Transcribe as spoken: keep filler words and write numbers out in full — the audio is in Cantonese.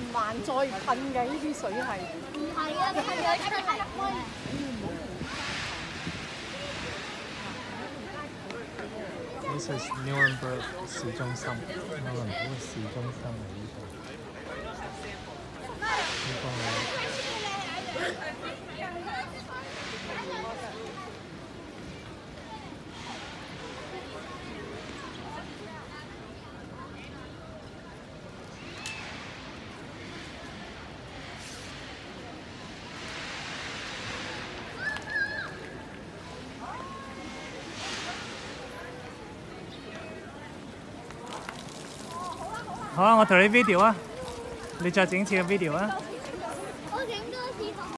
慢再噴嘅，呢啲水係。唔係啊，噴咗出嚟。 This is Nuremberg 市中心，紐倫堡嘅市中心嚟呢度。呢個好啊，我同你 video 啊，你再整次個 video 啊。